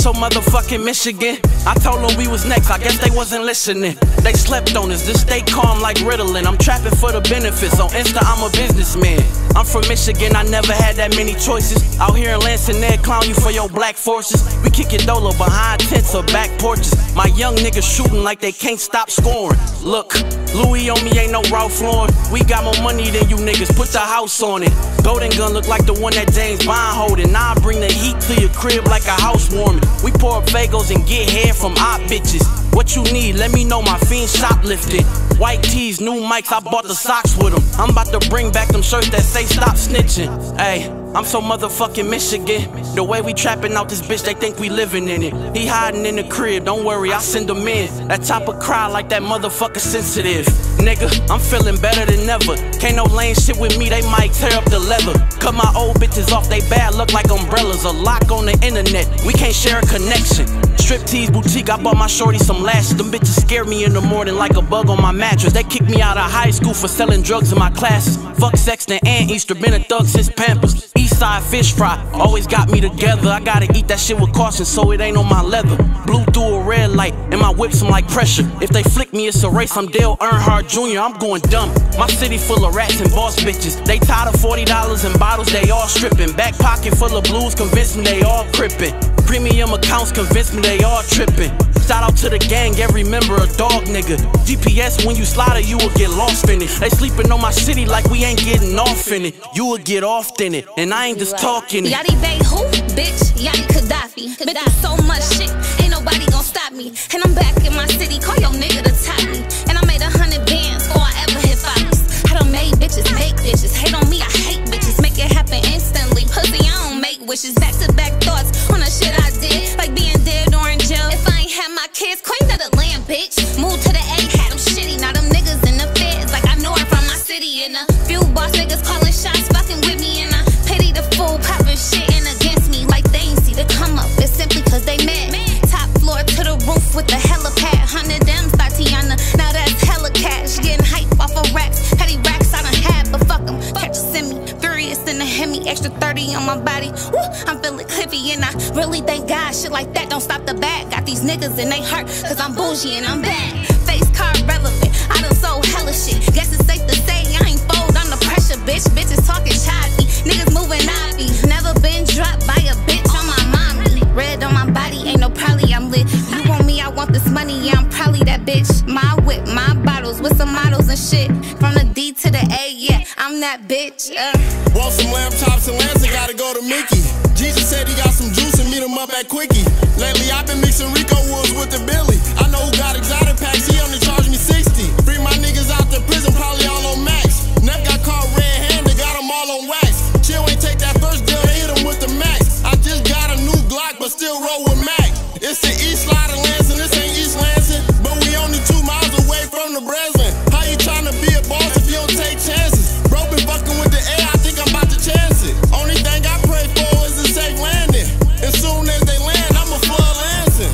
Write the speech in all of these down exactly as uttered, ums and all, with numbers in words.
so motherfucking Michigan. I told them we was next, I guess they wasn't listening. They slept on us, just stay calm like Ritalin. I'm trapping for the benefits, on Insta I'm a businessman. I'm from Michigan, I never had that many choices. Out here in Lansing, they clown you for your black forces. We kick it dolo behind tents or back porches. My young niggas shooting like they can't stop scoring. Look, Louis on me ain't no Ralph Lauren. We got more money than you niggas, put the house on it. Golden gun look like the one that James Bond holding. Now I bring the heat to your crib like a housewarming. We pour up Fagos and get hair from op bitches. What you need, let me know, my fiend shoplifted. White tees, new mics, I bought the socks with them. I'm about to bring back them shirts that say stop snitching. Ayy, I'm so motherfucking Michigan. The way we trapping out this bitch, they think we living in it. He hiding in the crib, don't worry, I send him in. That top of cry like that motherfucker sensitive. Nigga, I'm feeling better than ever. Can't no lame shit with me, they might tear up the leather. Cut my old bitches off, they bad look like umbrellas. A lock on the internet, we can't share a connection. Striptease boutique, I bought my shorty some lashes. Them bitches scare me in the morning like a bug on my mattress. They kicked me out of high school for selling drugs in my classes. Fuck Sexton and Easter, been a thug since Pampers. Eastside fish fry, always got me together. I gotta eat that shit with caution so it ain't on my leather. Blew through a red light and my whips some like pressure. If they flick me, it's a race, I'm Dale Earnhardt Junior I'm going dumb. My city full of rats and boss bitches. They tired of forty dollars in bottles, they all stripping. Back pocket full of blues, convinced me they all crippin'. Premium accounts convinced me they all trippin'. Shout out to the gang, every member a dog nigga. G P S when you slaughter, you will get lost in it. They sleeping on my city like we ain't getting off in it. You will get off in it, and I ain't just talking it. Yachty Bay who? Bitch, Yachty Gaddafi. Bitch, so much shit, ain't nobody gon' stop me. And I'm back in my city, call your nigga to top me. And I made a hundred bands before I ever hit Fox. I done made bitches, make bitches. Hate on me, I hate bitches. Make it happen instantly. Pussy, I don't make wishes. Back to back thoughts on the shit I did. Like being dead or in jail. If I ain't had my kids, queen of the land, bitch. Moved to the A, had them shitty. Now them niggas in the feds. Like I know her from my city. And a few boss niggas calling shots, fucking with me. And I pity the fool popping shit in against me. Like they ain't see the come up. It's simply cause they mad. Top floor to the roof with the helipad. Hundred M's by Tiana. Now that's hella cash. Getting hype off of racks. Petty racks I done had, but fuck them. Catch a semi. Furious in the Hemi. Extra thirty on my body. Woo, I'm feeling clippy and I really thank God. Shit like that don't stop the bag. Got these niggas and they hurt cause I'm bougie and I'm bad. Face card relevant. I done sold hella shit. Guess it's safe to say I ain't fold under pressure, bitch. Bitches talking shoddy. Niggas moving obby. Never been dropped by a bitch on my mommy. Red on my body, ain't no probably I'm lit. You want me, I want this money, yeah, I'm probably that bitch. My whip, my bottles with some models and shit. From the D to the A, yeah, I'm that bitch. Uh. Want some lamb chops and Lance, I gotta go to Mickey. Jesus said he got some juice and meet him up at Quickie. Lately I've been mixing Rico Woods with the Billy. I know who got exotic packs, he only charged me sixty. Free my niggas out the prison, probably all on max. Neff got caught red-handed, got them all on wax. Chill ain't take that first deal, they hit him with the max. I just got a new Glock, but still roll with Mac. It's the East Side of Lansing, this ain't East Lansing. But we only two miles away from the Breslin. How you tryna be a boss if you don't take chances? Bro been fucking with the air, I think I'm about to chance it. Only thing I pray for is a safe landing. As soon as they land, I'ma flood Lansing.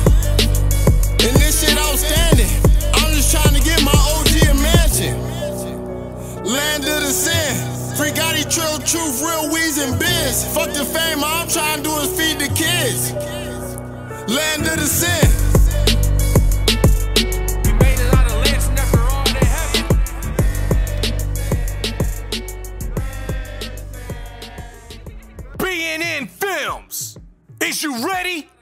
And this shit outstanding. I'm just trying to get my O G a mansion. Land of the sin. Free Gotti, Trill, Truth, Real Weez and Biz. Fuck the fame, all I'm trying to do is feed the kids. Land of the sin. We made it out of Lansing after all that happened. B N N Films. Is you ready?